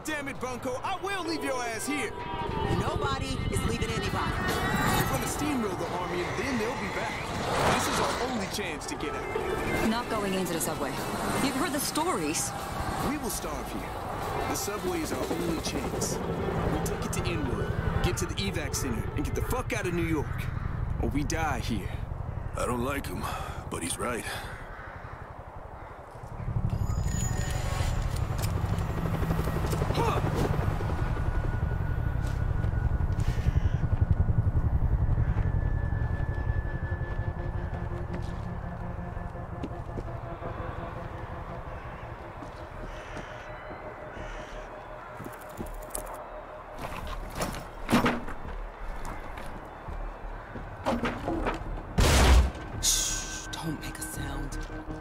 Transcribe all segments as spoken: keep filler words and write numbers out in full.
damn it, Bunko. I will leave your ass here. Nobody is leaving anybody. We're gonna steamroll the army and then they'll be back. This is our only chance to get out. Not going into the subway. You've heard the stories. We will starve here. The subway is our only chance. We'll take it to Inwood, get to the evac center, and get the fuck out of New York. Or we die here. I don't like him, but he's right. Huh. Don't make a sound.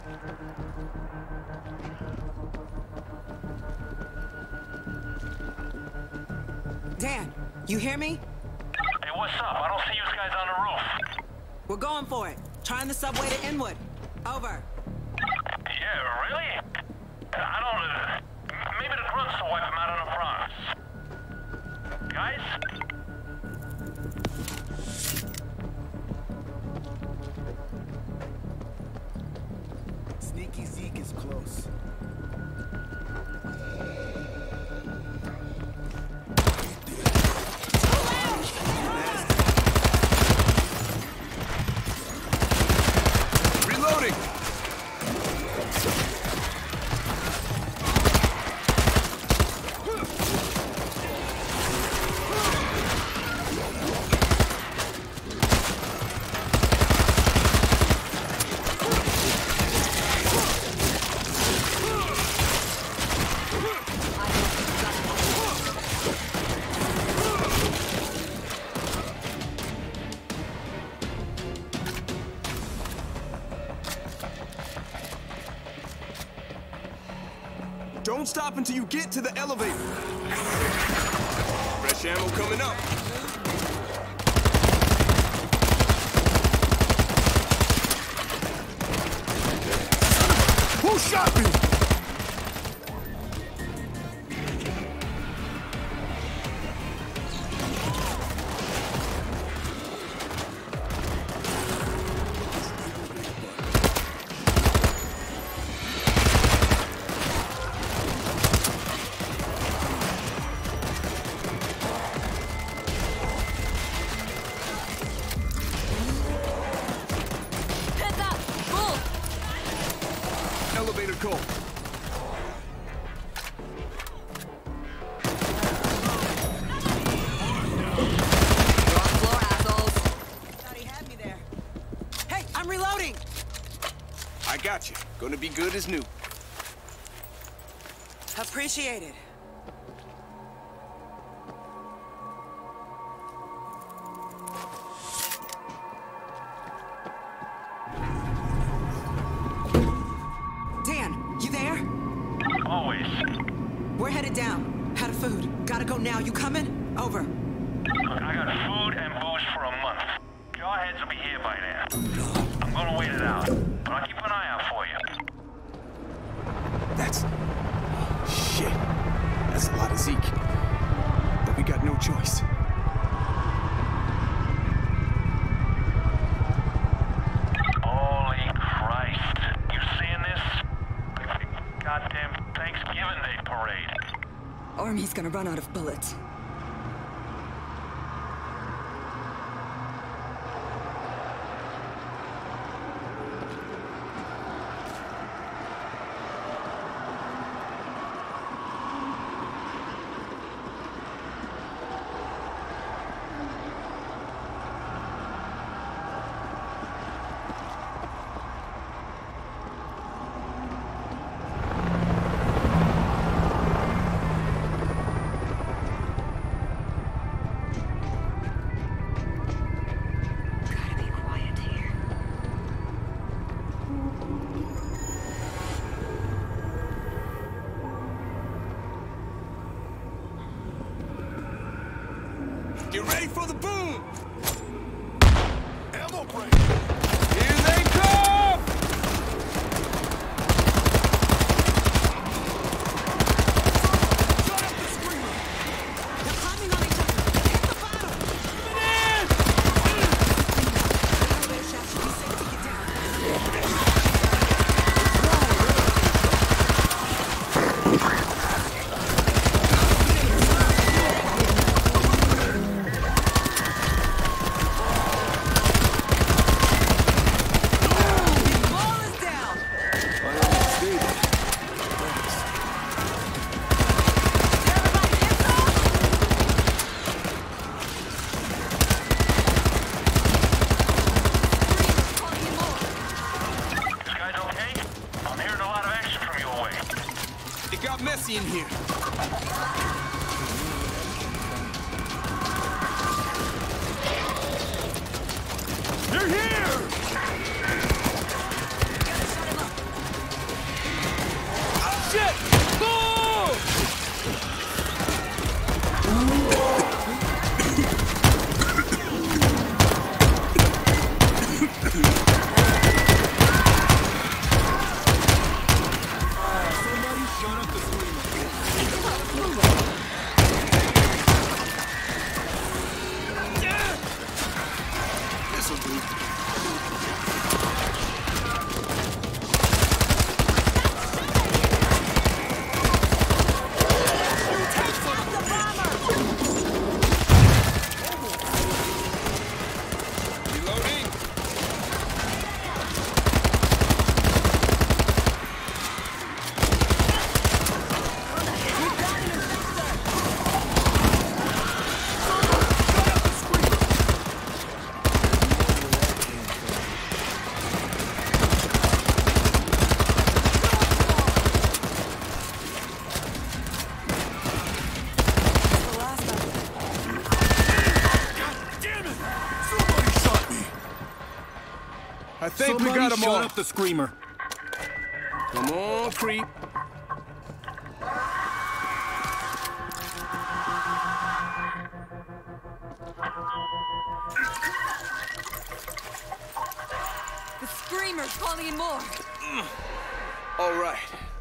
Dan, you hear me? Hey, what's up? I don't see you guys on the roof. We're going for it. Trying the subway to Inwood. Over. Yeah, really? I don't... Uh, maybe the grunts will wipe him out on the fronts. Guys? Sneaky Zeke is close. Reloading! Don't stop until you get to the elevator. Fresh ammo coming up. Who shot me? Elevator cold. Floor assholes. Thought he had me there. Hey, I'm reloading. I got you. Gonna be good as new. Appreciate it. Dan, you there? Always. We're headed down. Out of food. Gotta go now. You coming? Over. Look, I got food and booze for a month. Jawheads will be here by then. I'm gonna wait it out, but I'll keep an eye out for you. That's... shit. That's a lot of Zeke. But we got no choice. Holy Christ. You seeing this? Goddamn Thanksgiving Day parade. Army's gonna run out of bullets. Get ready for the boom! Ammo break! Here they come! Shut up this I think Somebody we got him shut all. up the screamer. Come on, creep. The screamer's calling in more. All right.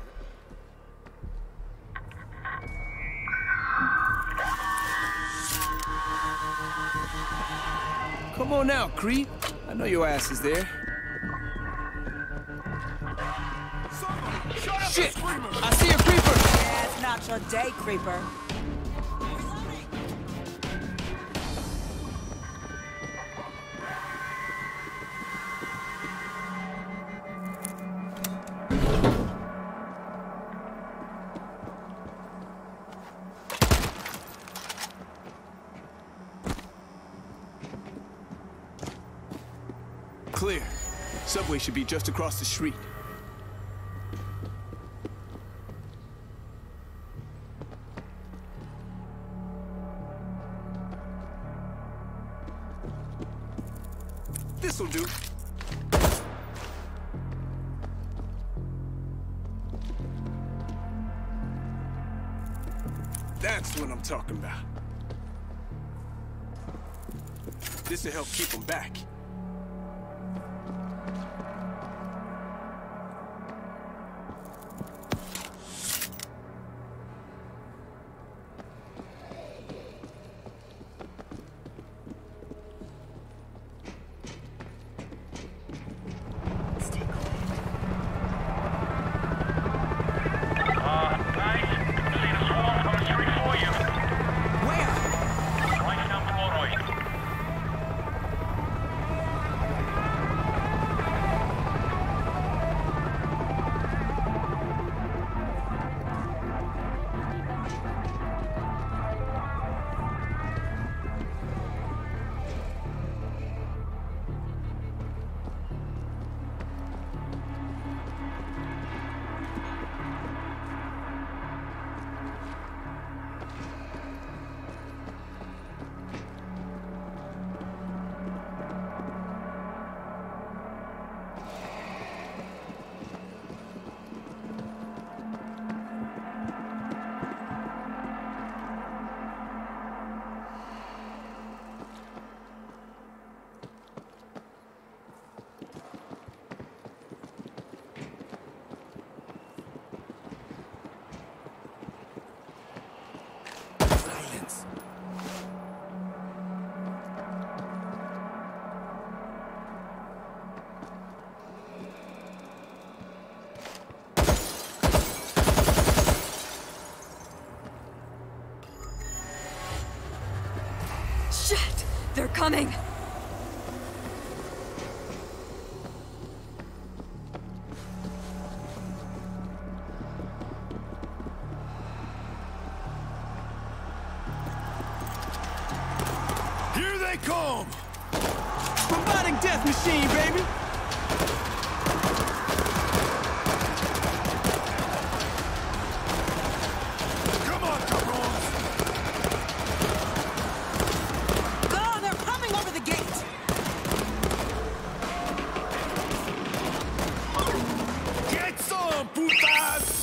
Come on now, creep. I know your ass is there. Shit! I see a creeper! Yeah, it's not your day, creeper. Clear. Subway should be just across the street. This'll do. That's what I'm talking about. This'll help keep them back. Shit! They're coming! Here they come! Robotic death machine, baby! Come on, cabrones! Go! They're coming over the gate! Get some, putas!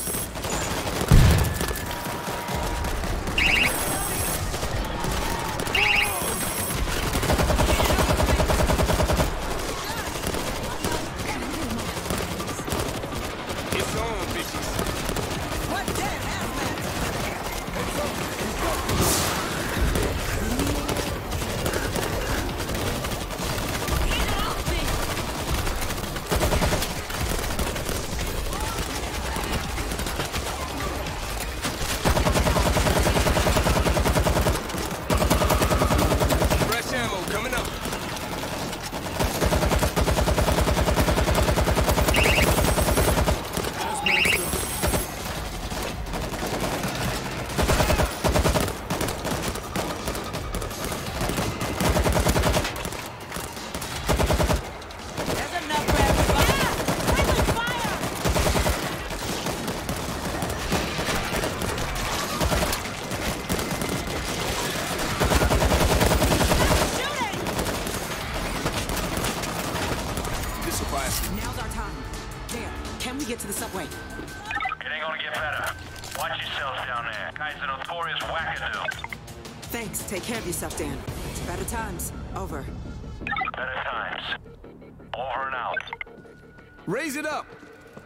to the subway. It ain't gonna get better. Watch yourselves down there. Guy's a notorious wackadoo. Thanks. Take care of yourself, Dan. It's better times. Over. Better times. Over and out. Raise it up!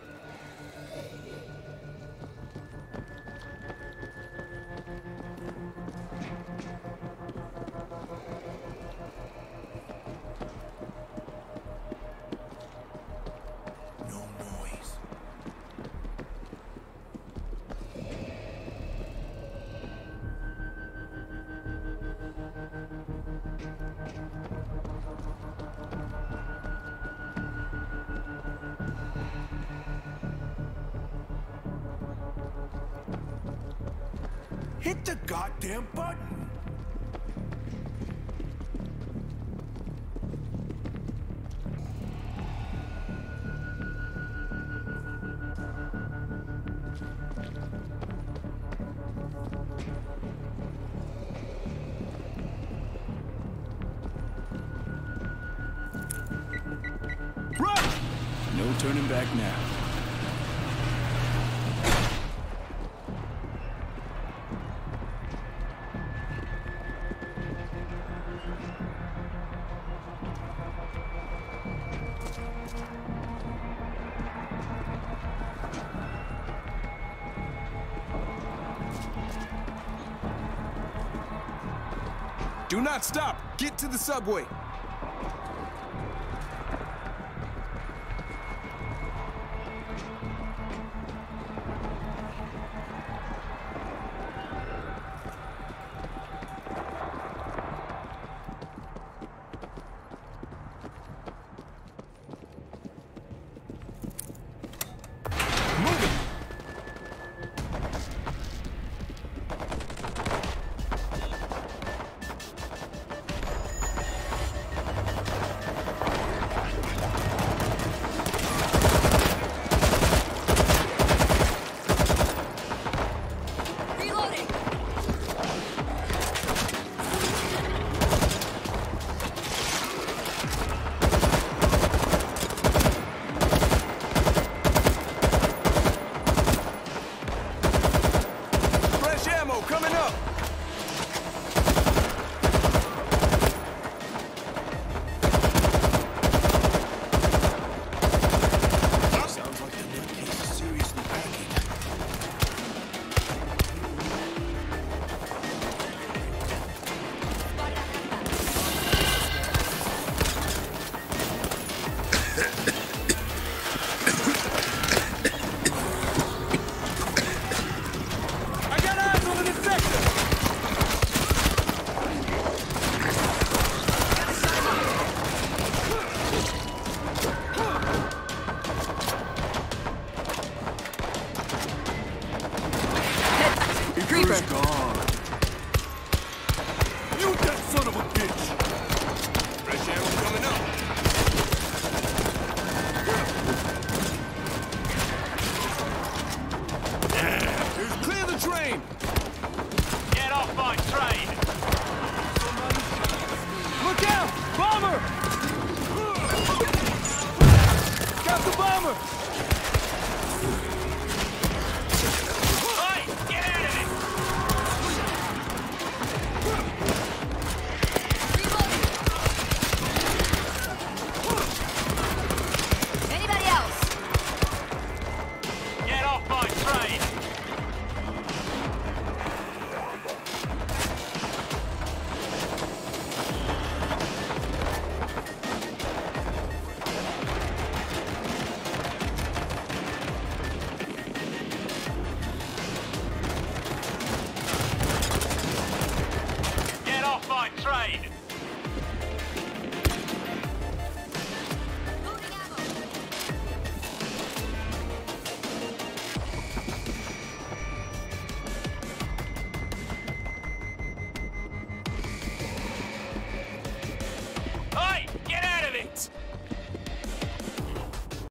No noise. Hit the goddamn button! Run! No turning back now. Do not stop! Get to the subway!